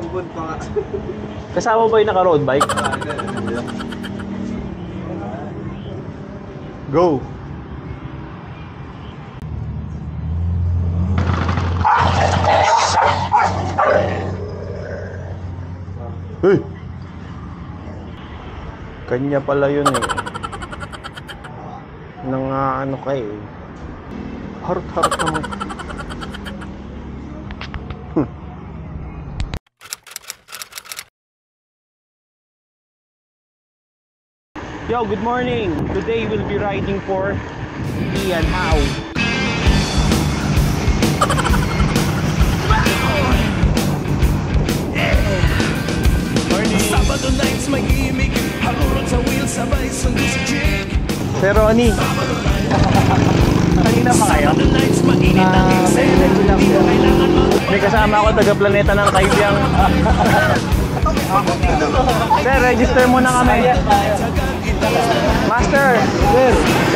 Bubod pa nga. Kasama ba yung naka-road bike? Go! Hey! Kanya pala yun eh. Nang ano ka eh. Harot-harot naman. Yo, good morning! Today we'll be riding for Ian How. Morning! Sabado nights mag-iimik, harurot sa wheel, sabay sundo si chick. Sir Ronnie! Kanina pa kayo? Sabado nights mag-init ang excel. May kasama ako taga-planeta ng Kaibyang. Sir, register muna kami. Master! Sir!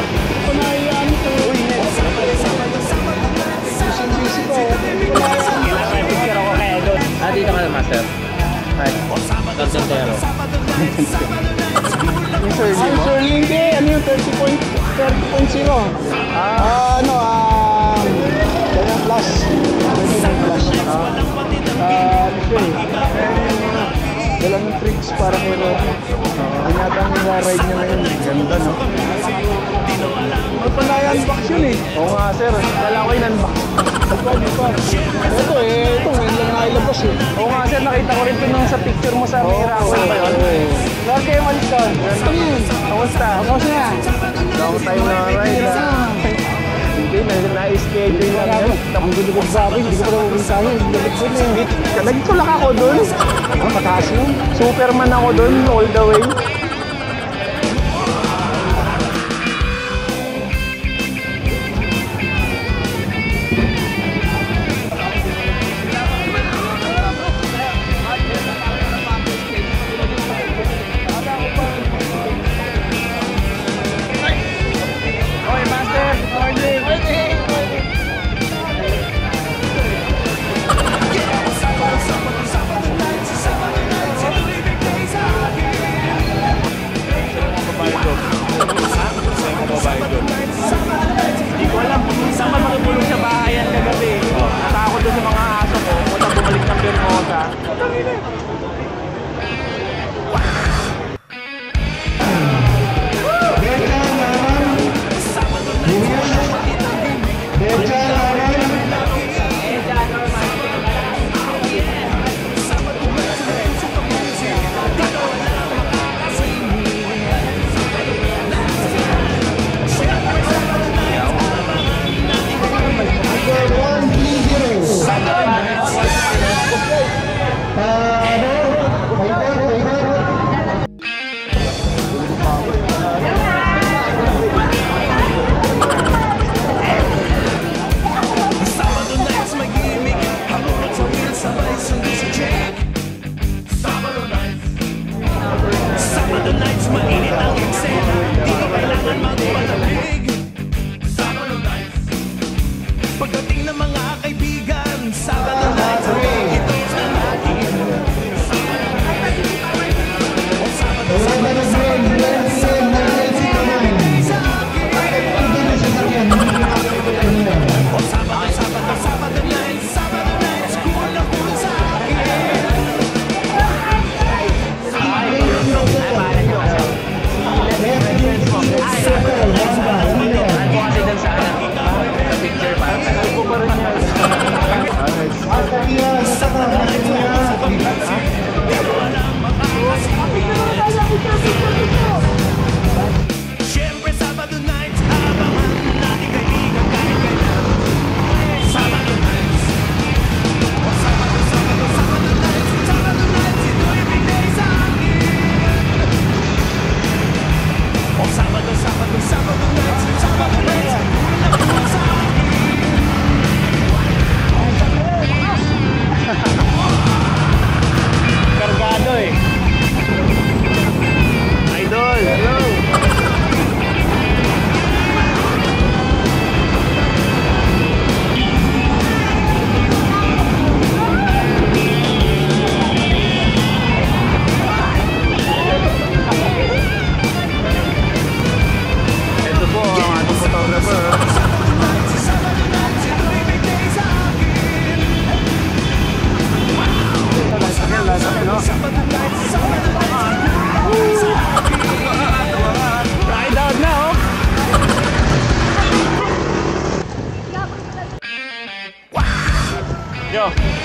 Dito ka na, Master. Hi. Contentero. Yung Sir Lindy, ano yung 30.0? Ganyan plus. 29 plus. Dala ng tricks para kay Rocky. Yata ang ride niya ngayon. Ganda, no? Panayan-box yun eh. Oo nga, sir. Kala ko in-unbox. Ito ngayon lang nailabas eh. Oo nga, sir. Nakita ko rin ito nung sa picture mo sa Miracle ba yun? Lord kayo malis doon. Ano yun? Kamusta? Kamusta? Bago tayo na-ride na. Hindi, na-schedule lang yan. Ang gulo sa akin, hindi ko pa nabubusahin. Nagtulak ako doon. Mataas yun. Superman ako doon, all the way. Hindi ko alam kung saan man makipulong sa bahayan kagabi. Natakot doon sa mga aso ko. Punta bumalik ng Bermosa. go.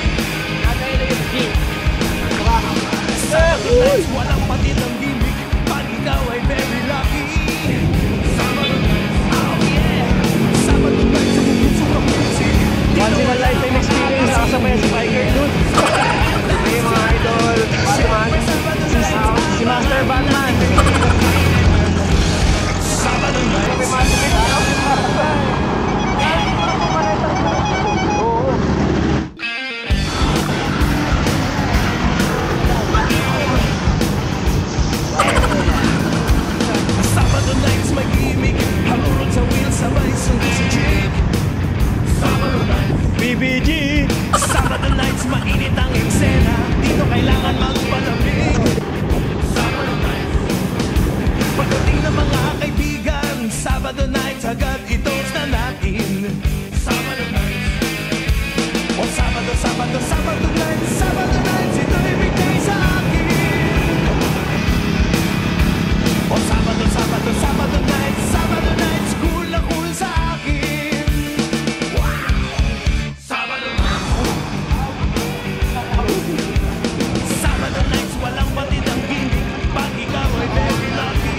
Saturdays, walang patid ang gimmick. Pag ikaw ay very lucky. Sabado nights, oh yeah. Sabado nights, ang puso ng music. Once in a lifetime experience, nakasabay si Biker Dude. Hey mga idol, Batman. Si Master Batman. Sabado nights. Sabado nights, may gimmick. Halurot sa wheel, sabay sundo sa chick. Sabado nights, BBG. Sabado nights, mainit ang eksena. Dito kailangan magpalamig. Sabado nights, pagdating ng mga kaibigan. Sabado nights, agad i-toast na natin. Sabado nights, oh Sabado, Sabado, Sabado nights. Sabado nights, ito'y bigay sa akin. Oh Sabado, Sabado, Sabado nights. Sabado nights, cool na cool sa akin. Wow! Sabado Sabado nights, walang batid ang gimmick. Pag ikaw ay very lucky.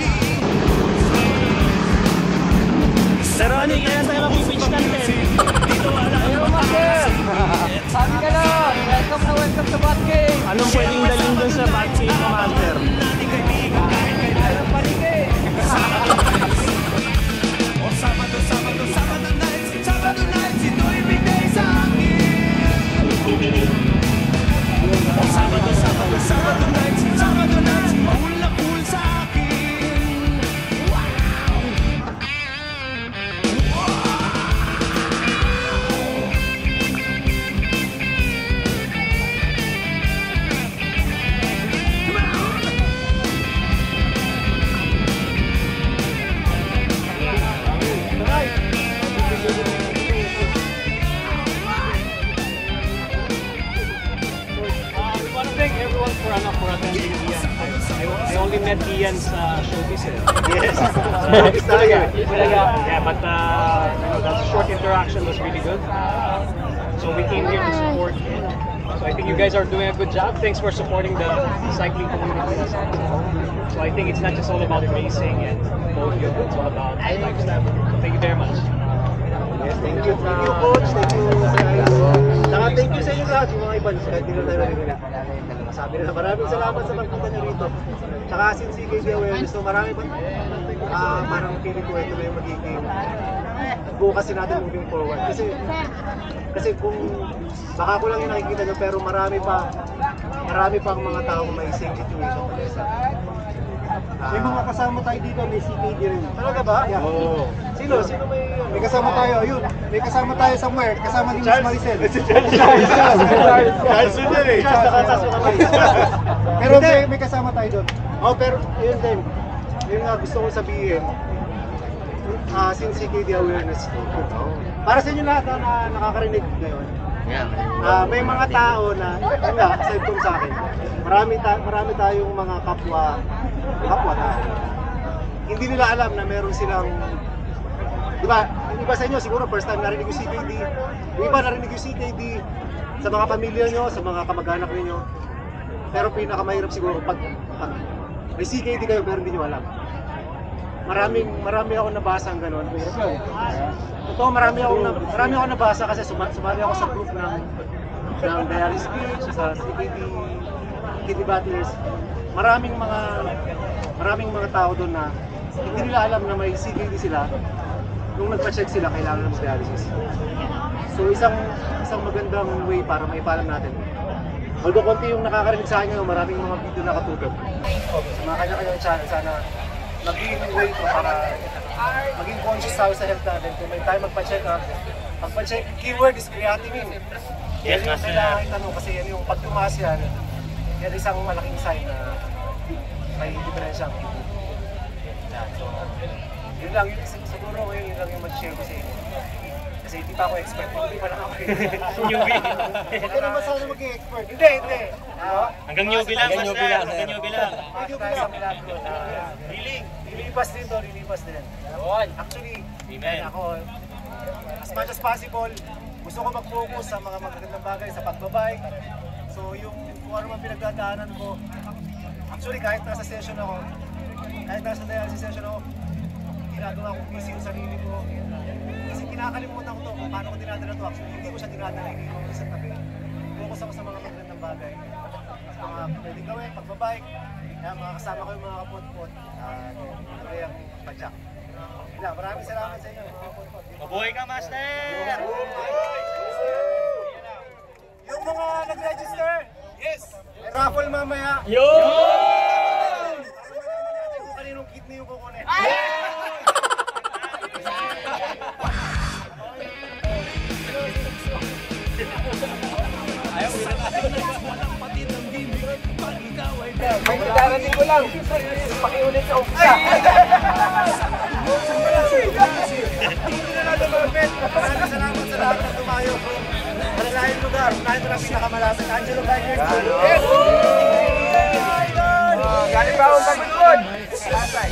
Pero ano yung kaya tayo mag-pitch content? Dito wala Ayun, Master. Sabi ka lang, welcome to Bat Game. Anong pwedeng dalhin dun sa Batcave mo, Master? nating kaibigan kahit kailan. Ang panike. Oh Sabado, Sabado, Sabado nights. Sabado nights, ito'y bigay sa akin. Oh Sabado, Sabado, Sabado nights. Sabado nights, cool na cool sa akin. I want to thank everyone for attending Ian. I only met Ian's showbiz. Yes. Yeah, but that short interaction was really good. So we came here to support him. So I think you guys are doing a good job. Thanks for supporting the cycling community. So I think it's not just all about racing and podium, it's all about lifestyle. So thank you very much. Thank you coach, thank you guys. Saka thank you sa inyo lahat, yung mga ibang kahit di na tayo nalilila. Sabi nila, maraming salamat sa pagpunta nyo rito. Saka since CKD awareness, so marami pa. Parang feeling ko ito na yung magiging bukas natin moving forward. Kasi kung baka ko lang yung nakikita nyo, pero marami pang mga taong may same situation pala sa may mga kasama tayo dito, may CKD rin. Talaga ba? Yeah. Oh. Sino may kasama tayo, ayun. May kasama tayo somewhere, kasama ni Miss Maricel. Charles din eh. Pero may kasama tayo doon. Oh, pero yun din. Yun nga gusto ko sabihin. Since CKD awareness to. Para sa inyo lahat na nakakarinig ngayon. May mga tao na, yun nga, aside from sa akin, marami tayong mga kapwa tao. Hindi nila alam na meron silang, di ba sa inyo siguro first time narinig yung CKD, yung iba narinig yung CKD sa mga pamilya nyo, sa mga kamag-anak ninyo. Pero pinakamahirap siguro pag may CKD kayo pero hindi nyo alam. Marami ako nabasa ang gano'n. Totoo, marami ako nabasa kasi sumali ako sa group ng Dialysis Beach, sa CKD, Kidney Battlers. Maraming mga tao doon na hindi nila alam na may CKD sila. Nung nagpa-check sila, kailangan ng dialysis. So isang magandang way para maipalam natin. Although konti yung nakakarinig sa akin, maraming mga video na katutok. Sa mga kanya-kanyang channel, sana magiging way ito para maging conscious tayo sa health natin. Kung may time magpa-check up, magpa-check, keyword is creatinine. Yes, yan yung kailangan itanong kasi yan yung pag tumaas yan isang malaking sign na may diferensya ang kidney. So, yun lang, siguro ngayon yun lang yung mag-share ko sa inyo. Kasi hindi pa ako expert, hindi pa lang ako newbie. Hindi naman sana maging expert. Hindi. Hanggang newbie lang, newbie lang. Medyo tayo sa milagro na lilipas din. Actually, ako, as much as possible, gusto ko mag-focus sa mga magagandang bagay sa pagbabike. So yung kung ano man pinagdadaanan ko, actually kahit nasa session ako, kahit nasa dialysis session ako, ginagawa kong busy yung sarili ko. Kasi kinakalimutan ko to kung paano ko dinadala to. Actually hindi ko siya dinadala, hindi ko sa tabi. Focus ako sa mga magagandang bagay. At mga pwedeng gawin, pagbabike, mga kasama ko yung mga kapot-pot. Ito yung padyak. Maraming salamat sa inyo mga kapot-pot. Mabuhay ka, Master! Yung mga nag-register, yes! May raffle mamaya. Yo! Kung kaninong kidney yung kukunin. May darating ko lang. Pakiulit sa umpisa. Hindi na natin malapit. Maraming salamat sa lahat na tumayo. Malalahing lugar. Kahit na pinakamalapit. Angelo Bikers. Yes! Galing ba akong paglikod? Tatay.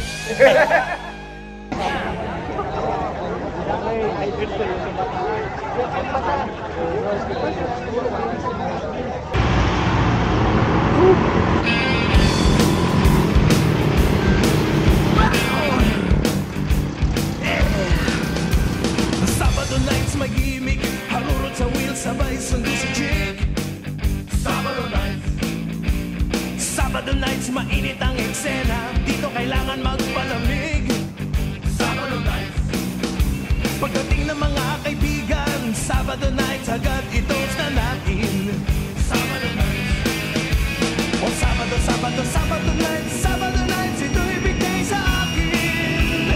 Sabado nights mag-imig, harurot sa wheel, sabay sundo si chick. Sabado nights mainit ang eksena, dito kailangan magpalamig. Sabado nights pagdating ng mga kaibigan, Sabado nights agad i-toast na natin. Sabado nights, o Sabado, Sabado, Sabado nights ito ibigay sa akin.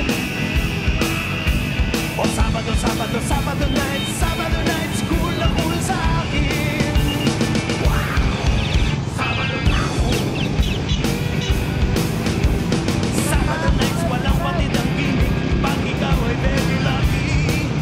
O Sabado, Sabado, Sabado nights cool na cool sa akin. Wow! Sabado nights walang patid ang gimmick, pag ikaw ay very lucky.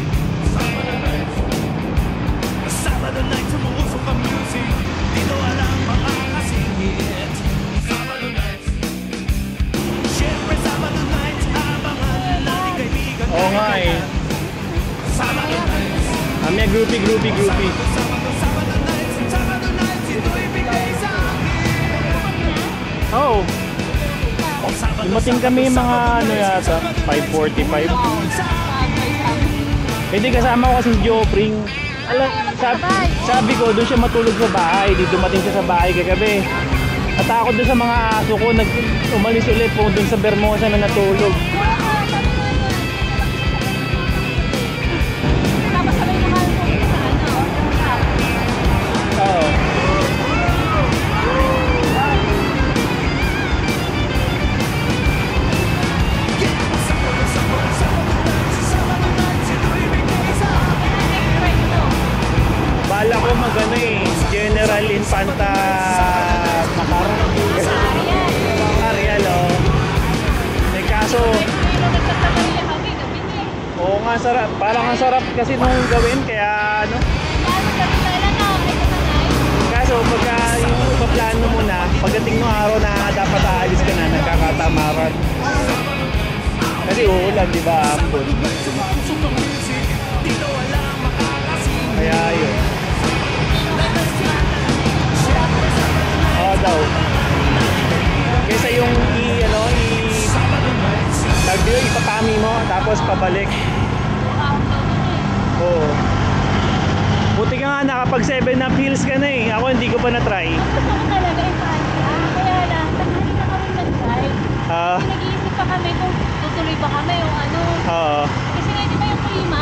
Sabado nights umuusok ang music, dito walang makakasingit. Sabado nights, syempre Sabado nights, abangan natin kaibigan. Oo nga eh. Sabado nights, May groupie. Sabado nights, ito ibigay sa akin. Oh, O Sabado, dumating kami mga ano yata, 5:45. Hindi kasama ko kasi si Jopring. Sabi ko doon siya matulog sa bahay, di dumating siya sa bahay kagabi. Natakot doon sa mga aso ko, umalis ulit po doon sa Bermosa na natulog. Oo. Bala ko magano eh, General Infanta Ariel, oh. Eh kaso, oo nga sarap, parang ang sarap kasi nung gawin, kaya ano. Kaso pagka yung paplano mo na, pagdating ng araw na dapat aalis ka na, nagkakatamaran. Kasi uulan, di ba, ambon? Kaya yun. Oo daw. Kesa yung ipapami mo, tapos pabalik. Oo. Buti ka nga nakapag 7 up hills ka na eh. Ako hindi ko pa na-try. Gusto ko talaga kaya lang, tanghali na kami nag-drive. Nag-iisip pa kami kung tutuloy ba kami o ano. Kasi nga di ba yung klima,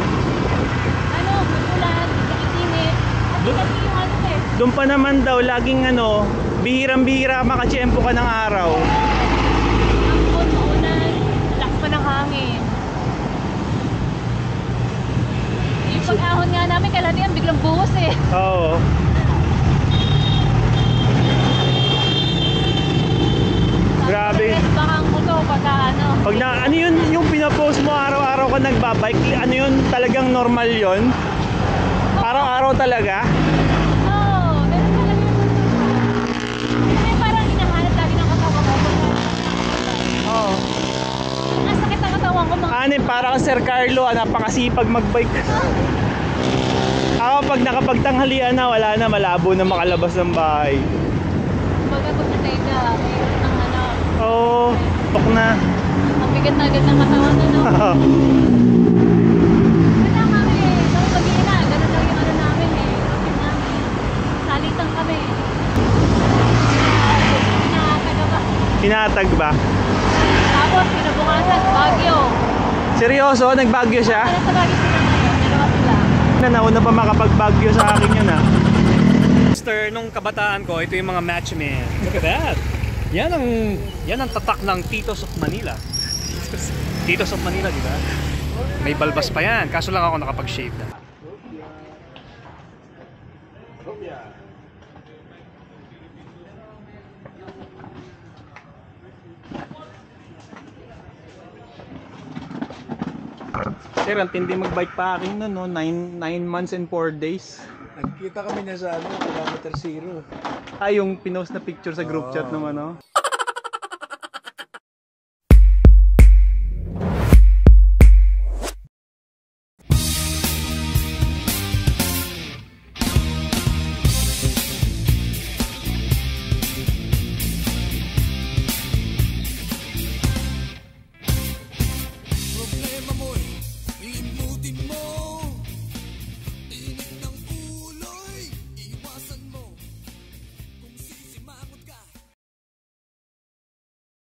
ulan, nag-iinit. At kasi yung ano eh. Doon pa naman daw, laging bihirang-bihira makachempo ka ng araw. Ang ulan, lakas pa ng hangin. Yung pag-ahon nga namin, kalatian biglang buhos eh. Oo. Grabe. Bakang ko to, pagka ano. Pag na, ano yun, yung pinapost mo araw-araw ka nagbabike, ano yun, talagang normal yun? Araw-araw talaga? Oo, ganun talaga yun. Kasi parang hinahanap lagi ng katawan ko. Oo. Ang sakit ng katawan ko mga Ano para ka Sir Carlo, napakasipag magbike. Ako pag nakapagtanghalian na, wala na, malabo na makalabas ng bahay. Baga pag natega, mayroon ng ano. Oo, tok na. Ang bigat na agad ng katawan ano. Wala kami eh. Nung mag-iina, ganun lang yung ano namin eh. Routine namin. Salitan kami. Pinakataga ba? Pinatag ba? Tapos, kinabukasan, Baguio. Seryoso? Nagbagyo siya? Ano sa Baguio sila ngayon? Dalawa sila. Nauna pa makapagbagyo sa akin yun ah. Mister, nung kabataan ko, ito yung mga matchmen. Look at that. Yan ang tatak ng Titos of Manila. Titos of Manila, di ba? May balbas pa yan. Kaso lang ako nakapag-shave na. Sir, ang tindi magbike packing na no, 9 months and 4 days. Nagkita kami na sa ano, kilometer zero. Ay, yung pinost na picture sa group chat naman no.